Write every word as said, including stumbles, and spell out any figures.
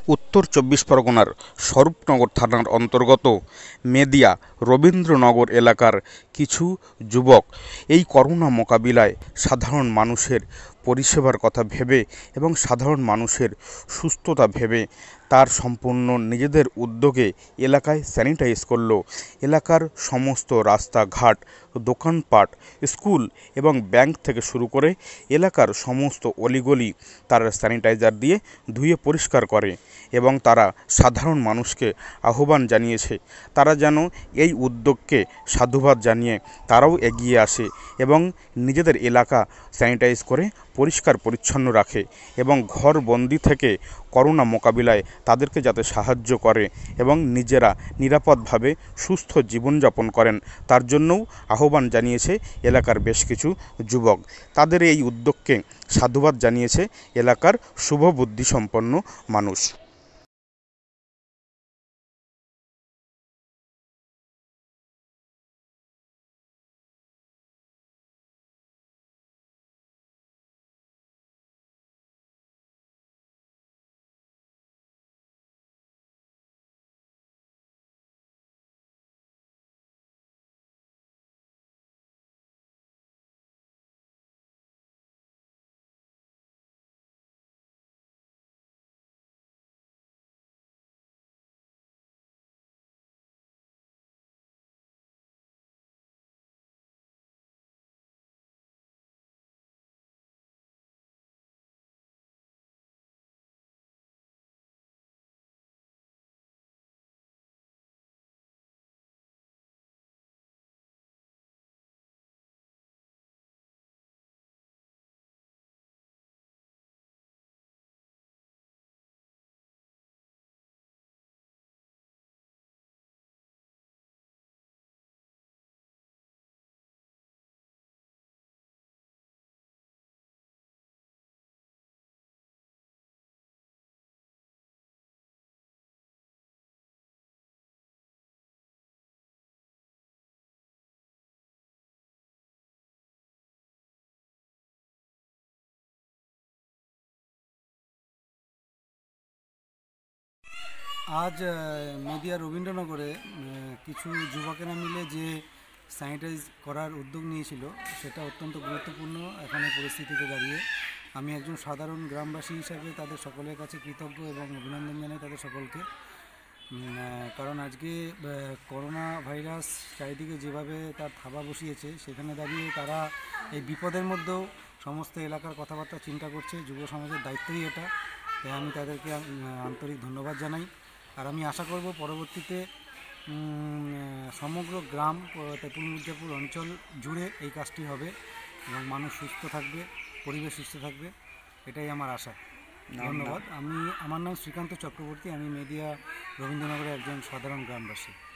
উত্তর চব্বিশ পরগনার স্বরূপনগর থানার অন্তর্গত মেদিয়া রবীন্দ্রনগর এলাকার কিছু যুবক এই করোনা মোকাবিলায় সাধারণ মানুষের পরিষেবার কথা ভেবে এবং সাধারণ মানুষের সুস্থতা ভেবে তার সম্পূর্ণ নিজেদের উদ্যোগে এলাকায় স্যানিটাইজ করলো। এলাকার সমস্ত রাস্তাঘাট, দোকানপাট, স্কুল এবং ব্যাংক থেকে শুরু করে এলাকার সমস্ত অলিগলি তারা স্যানিটাইজার দিয়ে ধুয়ে পরিষ্কার করে এবং তারা সাধারণ মানুষকে আহ্বান জানিয়েছে তারা যেন এই উদ্যোগকে সাধুবাদ জানিয়ে তারাও এগিয়ে আসে এবং নিজেদের এলাকা স্যানিটাইজ করে পরিষ্কার পরিচ্ছন্ন রাখে এবং ঘরবন্দি থেকে করোনা মোকাবিলায় তাদেরকে যাতে সাহায্য করে এবং নিজেরা নিরাপদভাবে সুস্থ জীবনযাপন করেন তার জন্যও আহ্বান জানিয়েছে এলাকার বেশ কিছু যুবক। তাদের এই উদ্যোগকে সাধুবাদ জানিয়েছে এলাকার শুভবুদ্ধিসম্পন্ন মানুষ। আজ মেদিয়া রবীন্দ্রনগরে কিছু যুবকেরা মিলে যে স্যানিটাইজ করার উদ্যোগ নিয়েছিল সেটা অত্যন্ত গুরুত্বপূর্ণ। এখানে পরিস্থিতিতে দাঁড়িয়ে আমি একজন সাধারণ গ্রামবাসী হিসাবে তাদের সকলের কাছে কৃতজ্ঞ এবং অভিনন্দন জানাই তাদের সকলকে। কারণ আজকে করোনা ভাইরাস চারিদিকে যেভাবে তার থাবা বসিয়েছে সেখানে দাঁড়িয়ে তারা এই বিপদের মধ্যেও সমস্ত এলাকার কথাবার্তা চিন্তা করছে। যুব সমাজের দায়িত্বই এটা, তাই আমি তাদেরকে আন্তরিক ধন্যবাদ জানাই। আর আমি আশা করব পরবর্তীতে সমগ্র গ্রাম তেঁতুল মির্জাপুর অঞ্চল জুড়ে এই কাজটি হবে এবং মানুষ সুস্থ থাকবে, পরিবেশ সুস্থ থাকবে, এটাই আমার আশা। ধন্যবাদ। আমি আমার নাম শ্রীকান্ত চক্রবর্তী, আমি মেদিয়া রবীন্দ্রনগরের একজন সাধারণ গ্রামবাসী।